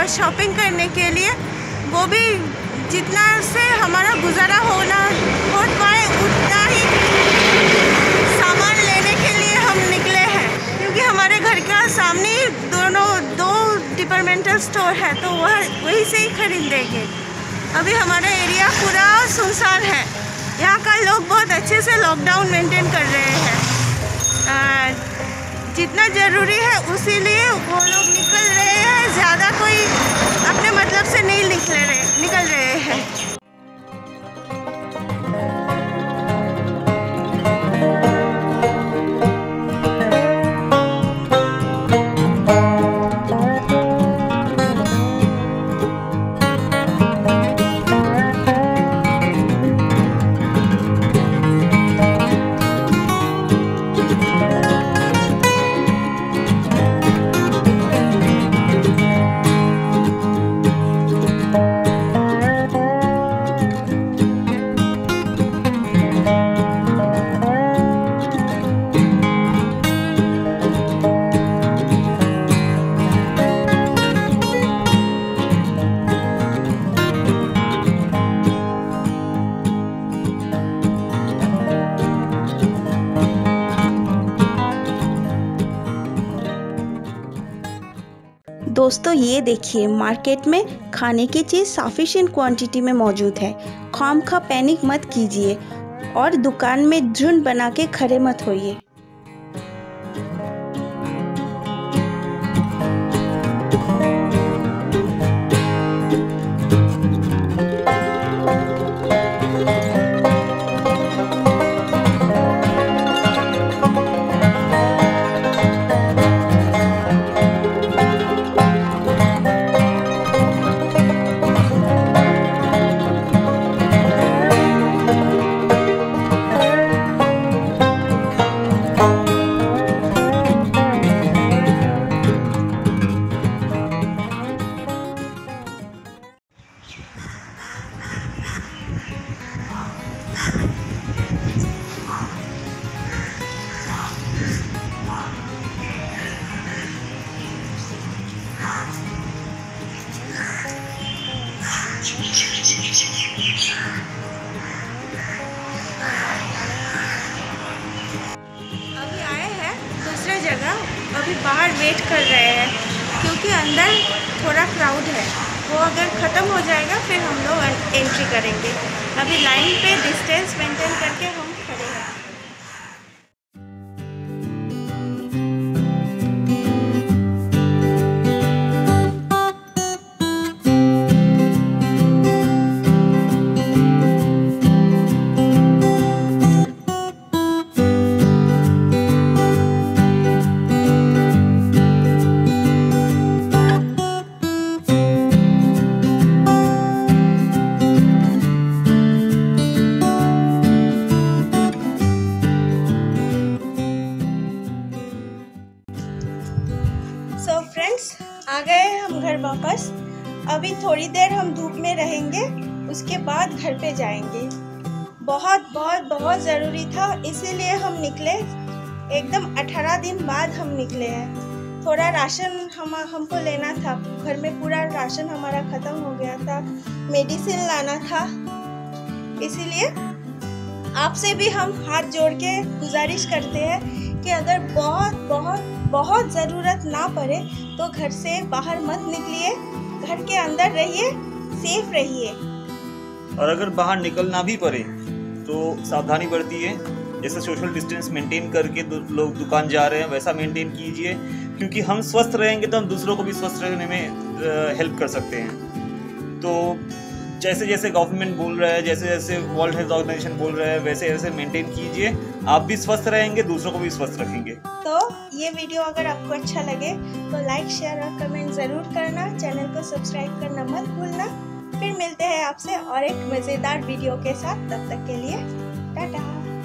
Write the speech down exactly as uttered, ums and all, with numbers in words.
Shopping करने के लिए, वो भी जितना से हमारा गुजारा होना हो पाए उतना ही सामान लेने के लिए हम निकले हैं, क्योंकि हमारे घर का सामने दोनों दो डिपार्टमेंटल स्टोर है, तो वह वहीं से ही खरीदेंगे। अभी हमारा एरिया पूरा सुनसान है, यहाँ का लोग बहुत अच्छे से लॉकडाउन मेंटेन कर रहे हैं। जितना ज़रूरी है उसी लिए वो लोग निकल रहे हैं, ज़्यादा कोई अपने मतलब से नहीं निकल रहे निकल रहे हैं। दोस्तों ये देखिए, मार्केट में खाने की चीज़ सफिशिएंट क्वांटिटी में मौजूद है। खामखा पैनिक मत कीजिए और दुकान में झुंड बना के खड़े मत होइए। अभी आए हैं दूसरे जगह, अभी बाहर वेट कर रहे हैं क्योंकि अंदर थोड़ा क्राउड है। वो अगर ख़त्म हो जाएगा फिर हम लोग एंट्री करेंगे। अभी लाइन पे डिस्टेंस मेंटेन करके हम खड़े हैं। सो फ्रेंड्स, आ गए हम घर वापस। अभी थोड़ी देर हम धूप में रहेंगे, उसके बाद घर पे जाएंगे। बहुत बहुत बहुत ज़रूरी था, इसीलिए हम निकले। एकदम अठारह दिन बाद हम निकले हैं। थोड़ा राशन हम हमको लेना था, घर में पूरा राशन हमारा ख़त्म हो गया था, मेडिसिन लाना था। इसीलिए आपसे भी हम हाथ जोड़ के गुजारिश करते हैं कि अगर बहुत बहुत बहुत ज़रूरत ना पड़े तो घर से बाहर मत निकलिए, घर के अंदर रहिए, सेफ रहिए। और अगर बाहर निकलना भी पड़े तो सावधानी बरतिए। जैसे सोशल डिस्टेंस मेंटेन करके दु, लोग दुकान जा रहे हैं वैसा मेंटेन कीजिए, क्योंकि हम स्वस्थ रहेंगे तो हम दूसरों को भी स्वस्थ रहने में हेल्प कर सकते हैं। तो जैसे जैसे गवर्नमेंट बोल रहा है, जैसे जैसे वर्ल्ड हेल्थ ऑर्गेनाइजेशन बोल रहा है, वैसे वैसे मेंटेन कीजिए। आप भी स्वस्थ रहेंगे, दूसरों को भी स्वस्थ रखेंगे। तो ये वीडियो अगर आपको अच्छा लगे तो लाइक, शेयर और कमेंट ज़रूर करना। चैनल को सब्सक्राइब करना मत भूलना। फिर मिलते हैं आपसे और एक मज़ेदार वीडियो के साथ। तब तक के लिए टाटा।